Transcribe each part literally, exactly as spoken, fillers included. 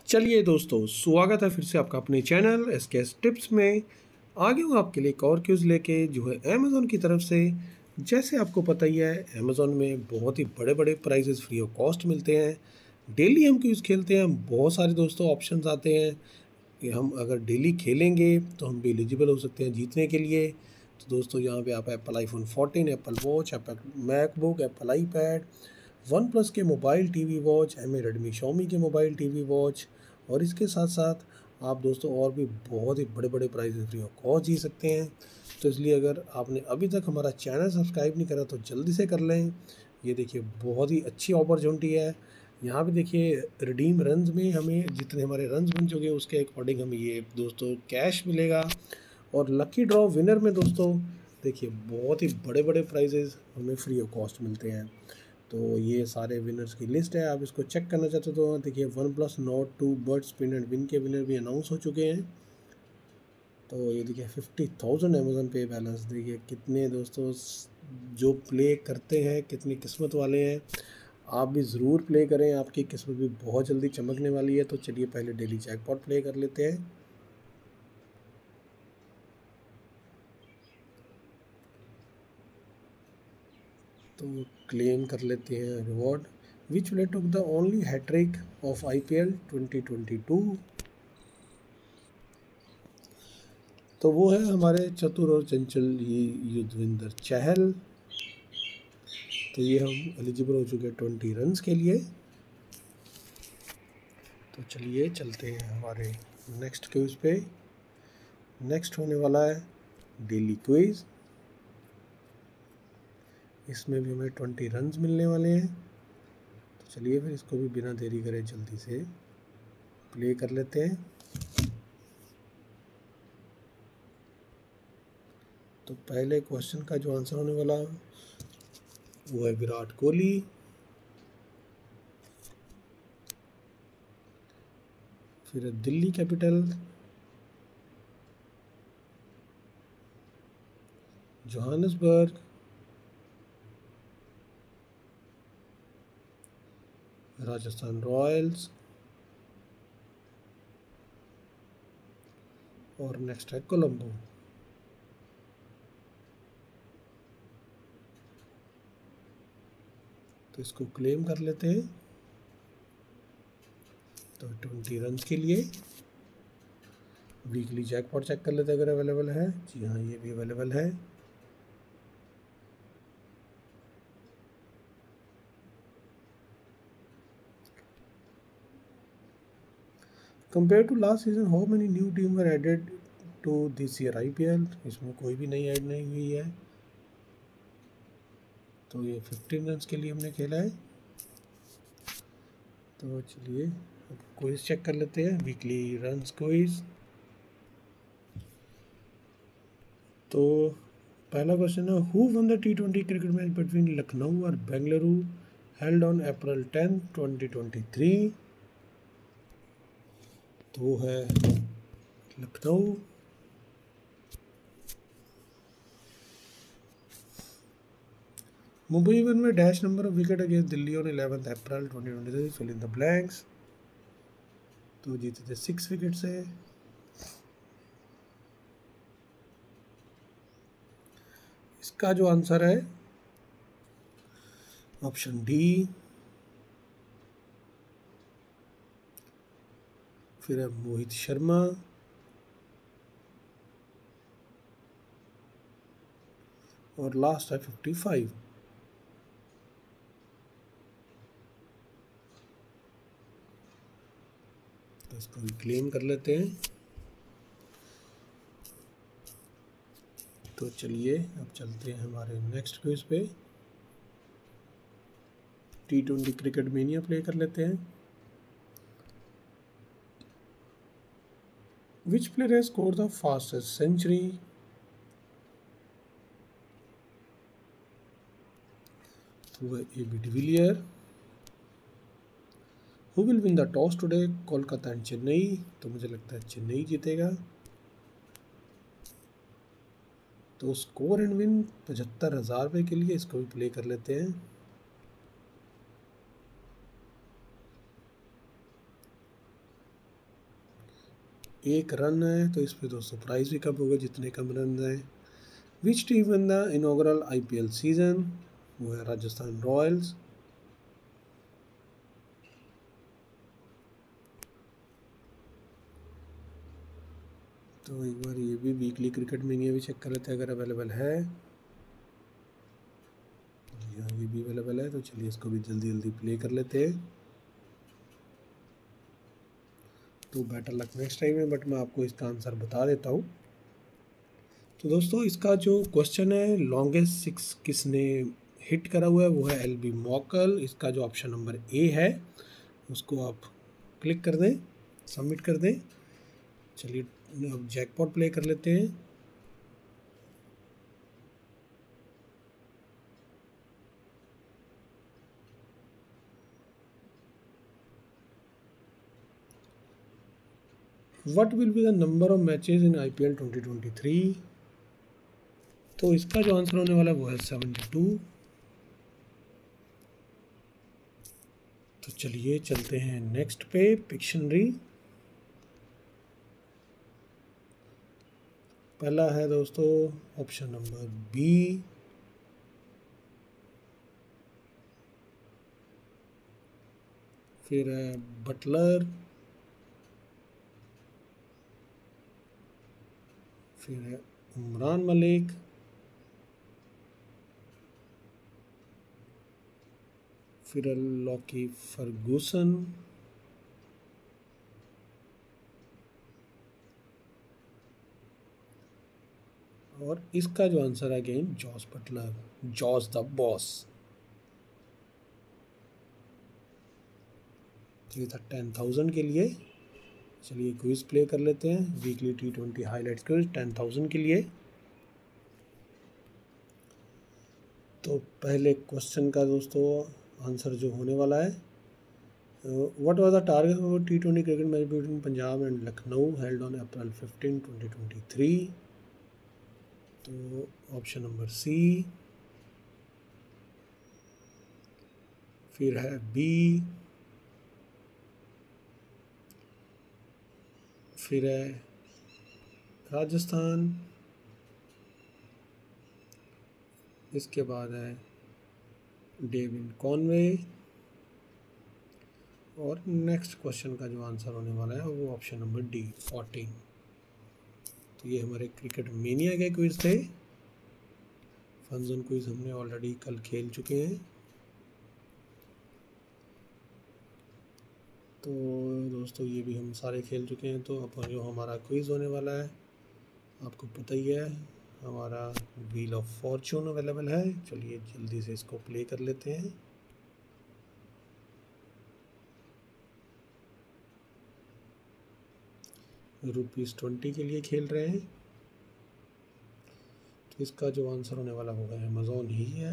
चलिए दोस्तों, स्वागत है फिर से आपका अपने channel S K S tips में। आगे हूँ आपके लिए एक और क्यूज़ लेके जो है अमेज़ॉन की तरफ से। जैसे आपको पता ही है, अमेज़ॉन में बहुत ही बड़े बड़े प्राइजेस फ्री ऑफ कॉस्ट मिलते हैं। डेली हम क्यूज़ खेलते हैं, बहुत सारे दोस्तों ऑप्शंस आते हैं कि हम अगर डेली खेलेंगे तो हम भी एलिजिबल हो सकते हैं जीतने के लिए। तो दोस्तों यहाँ पे आप Apple iPhone fourteen, Apple watch, Apple MacBook, Apple iPad, OnePlus के mobile TV watch, M A Redmi Xiaomi के मोबाइल टीवी वॉच और इसके साथ साथ आप दोस्तों और भी बहुत ही बड़े बड़े प्राइजेस फ्री ऑफ कॉस्ट जी सकते हैं। तो इसलिए अगर आपने अभी तक हमारा चैनल सब्सक्राइब नहीं करा तो जल्दी से कर लें। ये देखिए बहुत ही अच्छी अपॉर्चुनिटी है। यहाँ पे देखिए रिडीम रन्स में हमें जितने हमारे रन्स बन चुके हैं उसके अकॉर्डिंग हमें ये दोस्तों कैश मिलेगा। और लकी ड्रॉ विनर में दोस्तों देखिए बहुत ही बड़े बड़े प्राइजेस हमें फ्री ऑफ कॉस्ट मिलते हैं। तो ये सारे विनर्स की लिस्ट है, आप इसको चेक करना चाहते हो तो देखिए OnePlus note two bird spin and win के विनर भी अनाउंस हो चुके हैं। तो ये देखिए fifty thousand Amazon pay balance, देखिए कितने दोस्तों जो प्ले करते हैं कितनी किस्मत वाले हैं। आप भी ज़रूर प्ले करें, आपकी किस्मत भी बहुत जल्दी चमकने वाली है। तो चलिए पहले डेली जैकपॉट प्ले कर लेते हैं। तो क्लेम कर लेते हैं reward. Which play took the only hattrick of I P L twenty twenty two. तो वो है हमारे चतुर और चंचल ये युजवेंद्र चहल। तो ये हम एलिजिबल हो चुके हैं ट्वेंटी रन्स के लिए। तो चलिए चलते हैं हमारे नेक्स्ट क्विज पे। नेक्स्ट होने वाला है डेली क्विज। इसमें भी हमें ट्वेंटी रन्स मिलने वाले हैं। तो चलिए फिर इसको भी बिना देरी करे जल्दी से प्ले कर लेते हैं। तो पहले क्वेश्चन का जो आंसर होने वाला वो है विराट कोहली। फिर Delhi capital, Johannesburg, Rajasthan royals और नेक्स्ट है कोलंबो। तो इसको क्लेम कर लेते हैं। तो ट्वेंटी रन के लिए वीकली जैकपॉट चेक कर लेते हैं अगर अवेलेबल है। जी हाँ, ये भी अवेलेबल है। Compare to last season how many new team were added to this year I P L. इसमें कोई भी नई ऐड नहीं हुई है। तो ये फिफ्टीन रन के लिए हमने खेला है। तो चलिए अब क्विज चेक कर लेते हैं, वीकली रन्स क्विज। तो पहला क्वेश्चन है who won the T twenty cricket match between Lucknow और Bengaluru held on April tenth twenty twenty three. तो वो है लखनऊ। मुंबई वन में dash number of wicket against Delhi on eleventh April twenty twenty three, fill in the blanks. तो जीते थे six wicket से। इसका जो आंसर है ऑप्शन डी। फिर है मोहित शर्मा और लास्ट है फिफ्टी फाइव। तो इसको भी क्लेम कर लेते हैं। तो चलिए अब चलते हैं हमारे नेक्स्ट क्विज पे। T twenty cricket mania play कर लेते हैं। Which player has score the fastest century. तो A B de Villiers. Who will win the toss today, Kolkata and Chennai. तो मुझे लगता है चेन्नई जीतेगा। तो स्कोर एंड विन पचहत्तर हज़ार रुपये के लिए इसको भी प्ले कर लेते हैं। एक रन है तो इस पे दोस्तों प्राइस भी कम होगा जितने कम रन हैं। Which team in the inaugural IPL season, वो है राजस्थान रॉयल्स। तो एक बार ये भी वीकली क्रिकेट मीनिया भी चेक कर लेते हैं अगर अवेलेबल है। जी हाँ, ये भी अवेलेबल है, तो चलिए इसको भी जल्दी जल्दी प्ले कर लेते हैं। तो बेटर लक नेक्स्ट टाइम है, बट मैं आपको इसका आंसर बता देता हूँ। तो दोस्तों इसका जो क्वेश्चन है, लॉन्गेस्ट सिक्स किसने हिट करा हुआ है, वो है एल बी मॉकल। इसका जो ऑप्शन नंबर ए है उसको आप क्लिक कर दें, सबमिट कर दें। चलिए अब जैकपॉट प्ले कर लेते हैं। What will be the number of matches in IPL twenty twenty three. तो इसका जो आंसर होने वाला है वो है सेवेंटी टू। तो चलिए चलते हैं नेक्स्ट पे, पिक्शनरी। पहला है दोस्तों ऑप्शन नंबर बी, फिर है बटलर, फिर है उमरान मलिक, फिर है लॉकी फर्गूसन, और इसका जो आंसर है again Jos Buttler, Jos the boss. ये था टेन थाउजेंड के लिए। चलिए क्विज प्ले कर लेते हैं, weekly T twenty highlights quiz ten thousand के लिए। तो पहले क्वेश्चन का दोस्तों आंसर जो होने वाला है, what was the target for T twenty cricket match between Punjab and Lucknow held on April fifteen twenty twenty three. तो ऑप्शन नंबर सी, फिर है बी, फिर है राजस्थान, इसके बाद है डेविन कॉनवे, और नेक्स्ट क्वेश्चन का जो आंसर होने वाला है वो ऑप्शन नंबर डी फोर्टीन। तो ये हमारे क्रिकेट मेनिया के क्विज थे। फन जोन क्विज हमने ऑलरेडी कल खेल चुके हैं। तो दोस्तों ये भी हम सारे खेल चुके हैं। तो अब जो हमारा क्विज होने वाला है आपको पता ही है, हमारा व्हील ऑफ फॉर्चून अवेलेबल है। चलिए जल्दी से इसको प्ले कर लेते हैं। रुपीज़ ट्वेंटी के लिए खेल रहे हैं। तो इसका जो आंसर होने वाला होगा अमेज़ॉन ही है।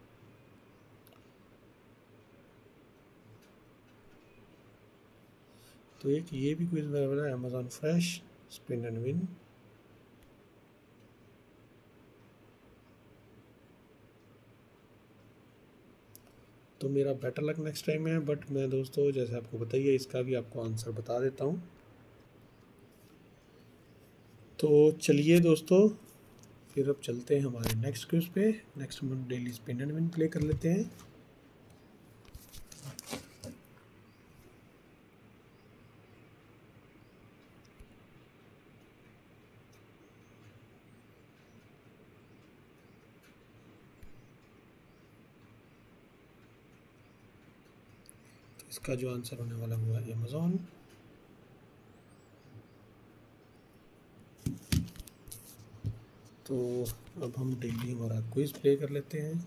तो एक ये भी क्विज अवेलेबल है, Amazon fresh spin and win. तो मेरा बेटर लक नेक्स्ट टाइम है, बट मैं दोस्तों जैसे आपको बताइए इसका भी आपको आंसर बता देता हूँ। तो चलिए दोस्तों फिर अब चलते हैं हमारे नेक्स्ट क्विज पे। नेक्स्ट हम daily spin and win play कर लेते हैं। तो इसका जो आंसर होने वाला हुआ है अमेज़ॉन। तो अब हम डेली हमारा क्विज प्ले कर लेते हैं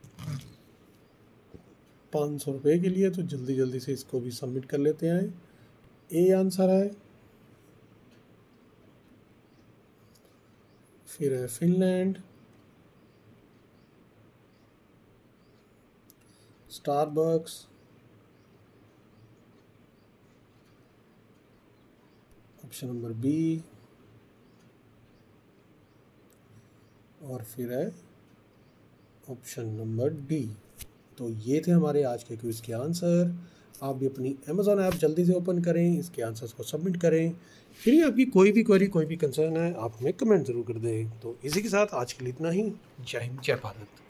पाँच सौ रुपये के लिए। तो जल्दी जल्दी से इसको भी सबमिट कर लेते हैं। ए आंसर है, फिर है Finland, Starbucks, option number B, और फिर है ऑप्शन नंबर डी। तो ये थे हमारे आज के क्विज के आंसर। आप भी अपनी अमेज़ॉन ऐप जल्दी से ओपन करें, इसके आंसर्स को सबमिट करें। फिर आपकी कोई भी क्वेरी, कोई भी कंसर्न है, आप हमें कमेंट ज़रूर कर दें। तो इसी के साथ आज के लिए इतना ही। जय हिंद, जय भारत।